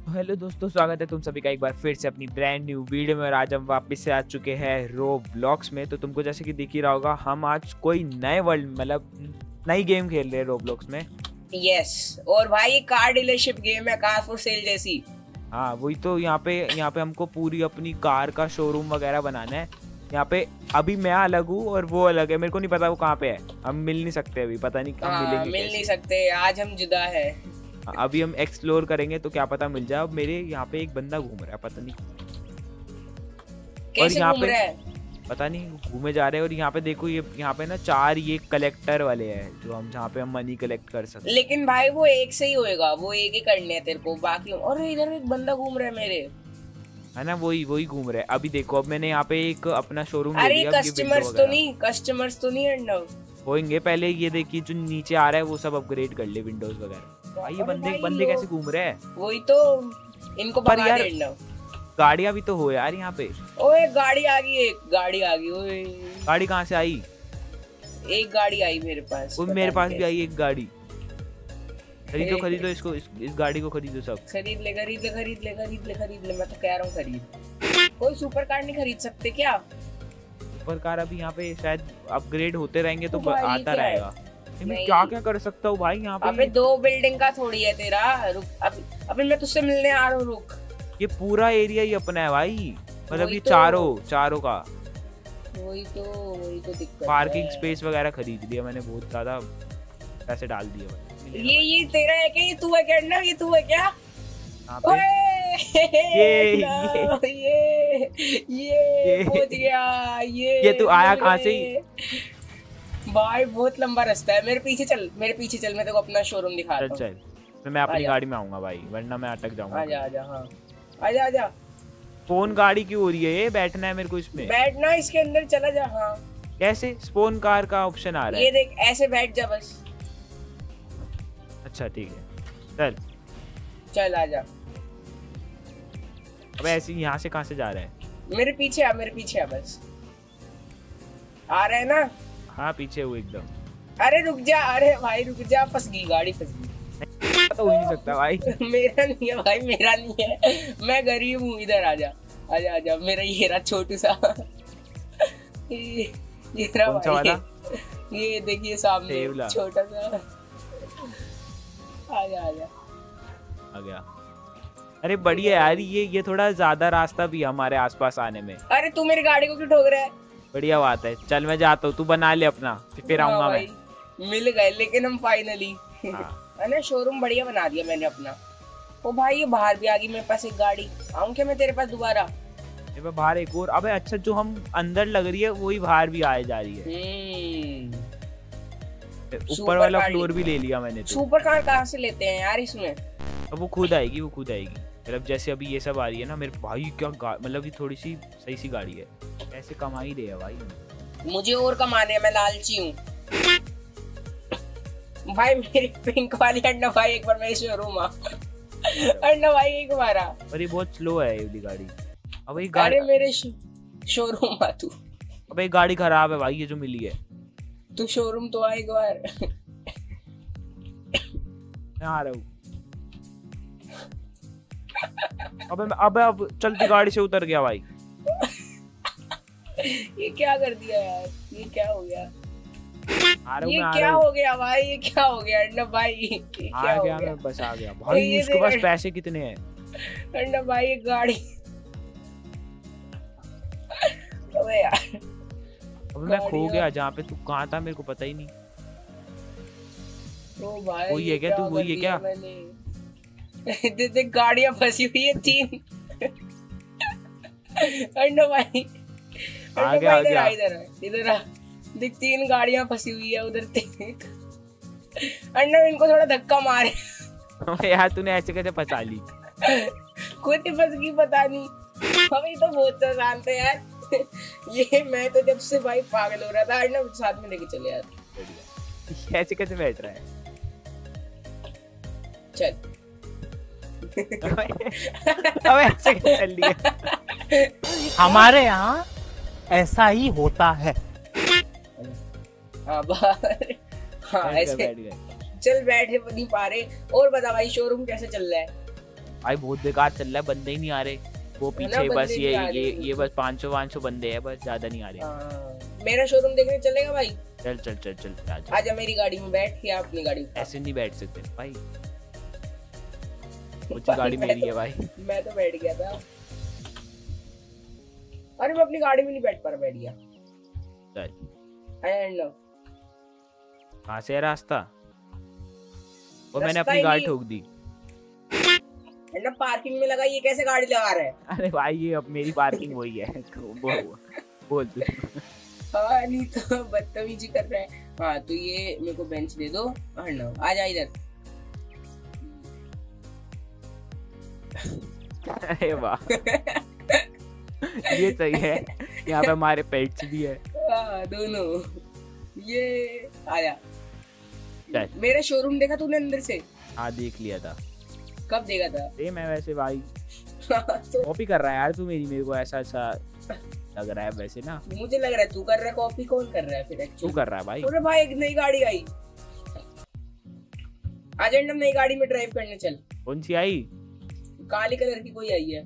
Hello दोस्तों, स्वागत है तुम सभी का एक बार फिर से अपनी ब्रांड न्यू वीडियो में। और आज हम वापस से आ चुके हैं रोब्लॉक्स में। तो तुमको जैसे कि दिख ही रहा होगा, हम आज कोई नए वर्ल्ड मतलब नई गेम खेल रहे हैं रोब्लॉक्स में। यस और भाई ये कार डीलरशिप गेम है, कार फॉर सेल जैसी। हाँ वही तो। यहाँ पे हमको पूरी अपनी कार का शोरूम वगैरह बनाना है। यहाँ पे अभी मैं अलग हूँ और वो अलग है। मेरे को नहीं पता वो कहाँ पे है। हम मिल नहीं सकते अभी, पता नहीं कब मिलेंगे। मिल नहीं सकते, आज हम जुदा है। अभी हम एक्सप्लोर करेंगे तो क्या पता मिल जाए। अब मेरे यहाँ पे एक बंदा घूम रहा है, पता नहीं कैसे घूम रहा है, पता नहीं घूमे जा रहे हैं। और यहाँ पे देखो, ये यहाँ पे ना 4 ये कलेक्टर वाले हैं जो हम जहाँ पे हम मनी कलेक्ट कर सकते हैं। लेकिन भाई वो एक से ही होएगा, वो एक ही करने हैं तेरे को, बाकी। और इधर एक बंदा घूम रहा है मेरे, है ना, वही घूम रहे हैं। अभी देखो, अब मैंने यहाँ पे एक अपना शोरूम ले लिया। कस्टमर्स तो नहीं अर्नव होंगे। पहले ये देखिए जो नीचे आ रहा है वो सब अपग्रेड कर ले, विंडोज वगैरह। भाई ये बंदे कैसे घूम रहे हैं? वही तो, इनको भगा दे अर्नव। गाड़ियां भी तो हो यार यहाँ पे। ओए गाड़ी आ गई, एक गाड़ी आ गई। ओए गाड़ी कहाँ से आई? एक गाड़ी आई मेरे पास। मेरे पास भी आई एक गाड़ी। खरीदो इसको, इस गाड़ी को खरीदो सब। खरीद ले। मैं तो कह रहा हूँ खरीद। कोई सुपर कार नहीं खरीद सकते क्या? सुपर कार अभी यहाँ पे शायद अपग्रेड होते रहेंगे तो आता रहेगा। मैं क्या कर सकता हूँ भाई यहाँ पे? अबे 2 बिल्डिंग का थोड़ी है तेरा। रुक, अभी मैं तुझसे मिलने आ रहा हूँ, रुक। ये पूरा एरिया ही अपना है भाई, मतलब ये चारों का। वही तो दिक्कत। पार्किंग स्पेस वगैरह खरीद लिया मैंने, बहुत ज्यादा पैसे डाल दिए भाई। ये तेरा है क्या? ये तू है क्या? ना ये तू है क्या? ये पहुंच गया। ये तू आया कहाँ से? भाई बहुत लंबा रास्ता है। मेरे पीछे चल, मैं तेरे को अपना शोरूम दिखाता हूं। चल तो मैं अपनी गाड़ी में आऊंगा भाई, वरना मैं अटक जाऊंगा। आजा। स्पोन गाड़ी क्यों हो रही है? ये बैठना है मेरे को इसमें। बैठना, इसके अंदर चला जा। हाँ कैसे? स्पोन कार का ऑप्शन आ रहा है। ये देख, ऐसे बैठ जा बस। अच्छा ठीक है, चल आजा। अब ऐसे यहाँ से कहाँ से जा रहा है? मेरे पीछे आ बस। आ रहा है ना? हाँ पीछे हूँ एकदम। अरे रुक जा, अरे भाई रुक जा, फंस गई गाड़ी, फंस गई। तो हो ही नहीं सकता भाई। मेरा नहीं है भाई, मेरा नहीं है, मैं गरीब हूँ। इधर आजा। मेरा ये रहा छोटू सा। ये रहा भाई, ये देखिए सामने छोटा सा। आजा आ गया। अरे बढ़िया यार, ये थोड़ा ज्यादा रास्ता भी हमारे आसपास आने में। अरे तू मेरी गाड़ी को क्यों ठोक रहा है? बढ़िया बात है, चल मैं जाता हूँ, तू बना ले अपना, फिर आऊंगा मैं। मिल गए लेकिन हम फाइनली। मैंने शोरूम बढ़िया बना दिया मैंने अपना। ओ भाई ये बाहर भी आ गई मेरे पास एक गाड़ी। आऊं क्या मैं तेरे पास दोबारा? बाहर एक और। अबे अच्छा, जो हम अंदर लग रही है वही बाहर भी आए जा रही है। ऊपर वाला फ्लोर भी ले लिया मैंने। सुपर कार कहाँ से लेते हैं यार इसमें? अब वो खुद आएगी। मतलब जैसे अभी ये सब आ रही है ना मेरे भाई, क्या मतलब ये थोड़ी सी सही सी गाड़ी है। ऐसे कमा ही रहे है भाई। मुझे और कमाने हैं, मैं लालची हूँ भाई। मेरी पिंक वाली अन्ना भाई एक बार मेरे शोरूम आ। अन्ना भाई एक बार आ। पर ये बहुत स्लो है ये गाड़ी। अब ये गाड़ी, अरे मेरे शोरूम आ तू। अब ये गाड़ी खराब है भाई, ये जो मिली है। तू शोरूम तो आ एक बार। मैं आ रहा हूँ। अब चलती गाड़ी से उतर गया भाई। ये क्या कर दिया यार? ये क्या हो गया? ये क्या हो गया भाई? ये क्या हो गया अन्ना भाई? आ गया मैं, बस आ गया भाई। उसके पास पैसे कितने हैं अन्ना भाई? ये गाड़ी अबे यार, अब मैं खो गया जहाँ पे। तू कहाँ था? मेरे को पता ही नहीं। ओ भाई वही है क्या? तू वही है क्या? देख गाड़ियां फंसी हुई है 3। अन्ना भाई इधर आ। देख 3 गाड़ियां फंसी हुई है उधर। अन्ना इनको थोड़ा धक्का मारे। यार तूने ऐसे कैसे फंसा ली? खुद ही फंस गई, पता नहीं। अभी तो बहुत आसान था यार। ये मैं तो जब से भाई पागल हो रहा था। अन्ना साथ में लेके चले यार। ऐसे कैसे बैठ रहा है? चल। अब ऐसे कैसे चल लिया? हमारे यहाँ ऐसा ही होता है। हाँ ऐसे चल बैठे नहीं पा रहे। और बता भाई शोरूम कैसे चल रहा है? भाई बहुत बेकार चल रहा है, बंदे ही नहीं आ रहे। वो पीछे बस ये बस 500 बंदे हैं बस, ज्यादा नहीं आ रहे। मेरा शोरूम देखने चलेगा भाई? चल चल चल चल आजा मेरी गाड़ी में बैठ के, अपनी गाड़ी में। ऐसे नहीं बैठ सकते भाई, कुछ गाड़ी मेरी है भाई। मैं तो बैठ गया था। अरे मैं अपनी गाड़ी में नहीं बैठ पा रहा, बैठ गया। चल कहाँ से है रास्ता? वो मैंने अपनी गाड़ी ठोक दी। ना पार्किंग में लगा, ये कैसे गाड़ी लगा रहा है? अरे भाई ये अब मेरी पार्किंग वही है। बोल तू। हाँ नहीं तो बदतमीजी कर रहा है। हाँ तो ये मेरे को बेंच दे दो। अर्णव आ जा इधर। अरे वाह ये सही है, यहाँ पे हमारे पेट्स भी है। दोनों ये आया। मेरा शोरूम देखा तूने अंदर से? हाँ देख लिया था। कब देखा था? मैं वैसे भाई कॉपी कर रहा है यार तू मेरी, मेरे को ऐसा लग रहा है वैसे ना। मुझे लग रहा है तू कर रहा है कॉपी। कौन कर रहा है फिर? तू कर रहा है भाई। अरे भाई एक नई गाड़ी आई, आज हम नई गाड़ी में ड्राइव करने चल। कौन सी आई? काली कलर की कोई आई है।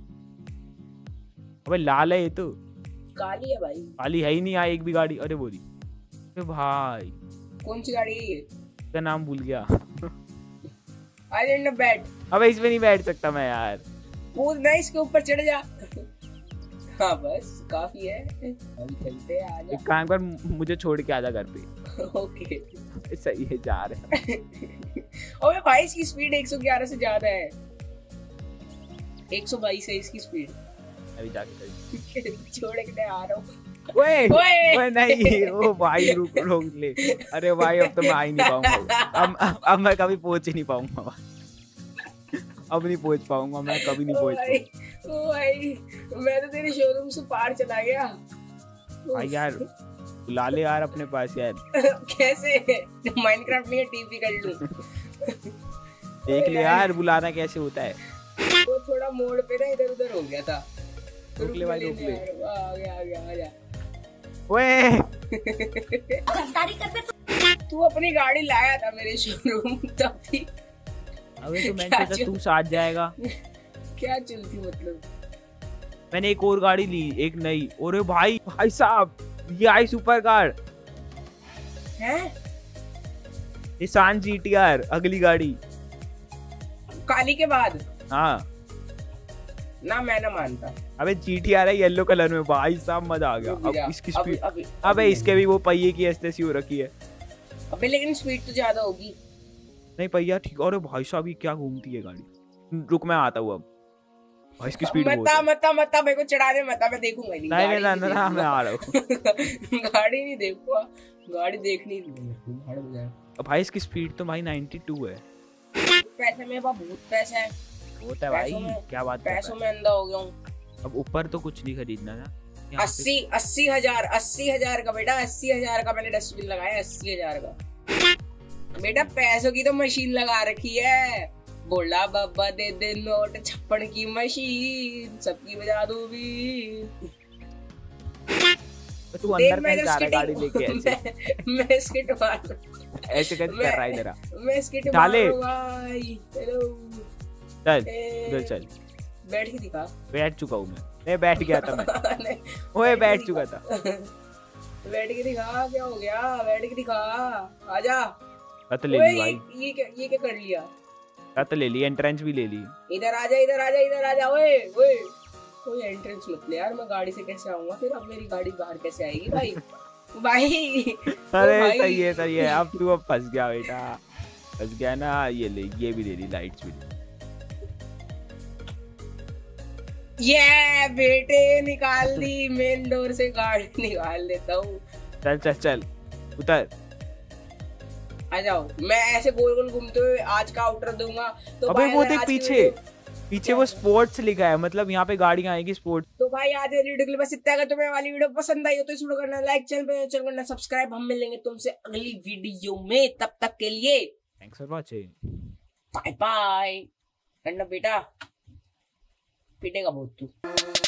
अबे लाल है ये तो। काली है भाई। काली है ही नहीं आई एक भी गाड़ी। अरे बोली भाई कौन सी गाड़ी है ये? इसका नाम भूल गया। आज बैठ। अबे इसमें नहीं बैठ सकता मैं यार। कूद ना इसके ऊपर, चढ़ जा। हाँ बस काफी है, अभी चलते हैं। आजा। एक काम कर, मुझे छोड़ के आजा घर पे। ओके सही है, जा रहे हैं। ओए भाई इसकी स्पीड 111 से ज्यादा है। 122 है इसकी स्पीड। अभी जाके छोड़ के आ रहा हूँ। ओए नहीं, ओ भाई रोक ले। अरे भाई अब तो मैं आ ही नहीं पाऊंगा। अब मैं कभी पहुंच ही नहीं पाऊंगा। अब नहीं पहुंच पाऊंगा मैं, कभी नहीं पहुंच पाऊंगा। ओ भाई मैं तो तेरे शोरूम से पार चला गया। भाई यार बुला ले यार अपने पास यार। कैसे? माइनक्राफ्ट नहीं है, टीवी कर लूं। देख ले यार बुलाना कैसे होता है। वो थोड़ा मोड़ पे ना इधर उधर हो गया था। रोक ले भाई, रोक ले। आ गया आ जा। ओए तू अपनी गाड़ी लाया था मेरे शोरूम तभी। अबे तो मैंने सोचा तू साथ जाएगा। क्या चलती मतलब? मैंने एक और गाड़ी ली, एक नई। अरे भाई साहब ये आई सुपर कार है, निसान GTR अगली गाड़ी। काली के बाद? हाँ ना मैं ना मानता। अबे GTR है येलो कलर में, भाई साहब मजा आ गया। अब इसकी स्पीड, अबे इसके भी वो पहिए की ऐसी हो रखी है। अबे लेकिन स्पीड तो ज्यादा होगी। नहीं पहिया ठीक। अरे भाई साहब ये क्या घूमती है गाड़ी। रुक मैं आता हूँ अब। भाई इसकी स्पीड मता मेरे को चढ़ा दे, मता मैं देखूंगा नहीं। नहीं मैं आ रहा हूँ। गाड़ी नहीं देखूंगा, गाड़ी देखनी। भाई इसकी स्पीड तो भाई 92 है। पैसे में बहुत पैसा है। होता है भाई, क्या बात है। पैसों में अंधा हो गया हूँ। अब ऊपर तो कुछ नहीं खरीदना ना। 80 हजार का बेटा, 80 हजार का मैंने डस्टबिन लगाया। 80 हजार का बेटा, पैसों की तो मशीन लगा रखी है। बोला बाबा दे दे नोट, 56 की मशीन, सबकी बजा दो भी। तू अंदर कहीं जा रहा है गाड़ी लेके ऐसे? मैं स्किट मार ऐसे कैसे कर रहा है इधर? मैं स्किट मार भाई। हेलो चल इधर चल। बैठ के दिखा। बैठ चुका हूँ मैं बैठ गया था मैं। ओए बैठ चुका था। बैठ के दिखा, क्या हो गया? बैठ के दिखा, आजा। कत ले ली भाई। ये क्या कर लिया? कत ले ली, एंट्रेंस भी ले ली। इधर आजा इधर आजा इधर आजा। ओए ओए कोई एंट्रेंस मत ले यार, मैं गाड़ी से कैसे आऊंगा फिर? अब मेरी गाड़ी बाहर कैसे आएगी भाई? भाई अरे सही है अब तू अब फंस गया बेटा, फंस गया ना। ये ले, ये भी ले ली, लाइट्स भी ले। ये बेटे निकाल दी, मेन डोर से गाड़ी निकाल देता हूँ। चल चल चल उतर। आ जाओ, मैं ऐसे गोल गोल घूमते हुए आज का आउटर दूंगा। तो अबे वो देख पीछे वो स्पोर्ट्स लिखा है, मतलब यहाँ पे गाड़ियाँ आएगी स्पोर्ट्स। तो भाई आज वीडियो के लिए बस इतना। अगर तुम्हें वाली वीडियो पसंद आई हो तो इस वीडियो करना लाइक, चैनल करना सब्सक्राइब। हम मिलेंगे तुमसे अगली वीडियो में, तब तक के लिए thanks for watching, bye bye. बेटा पीटेगा बहुत तू।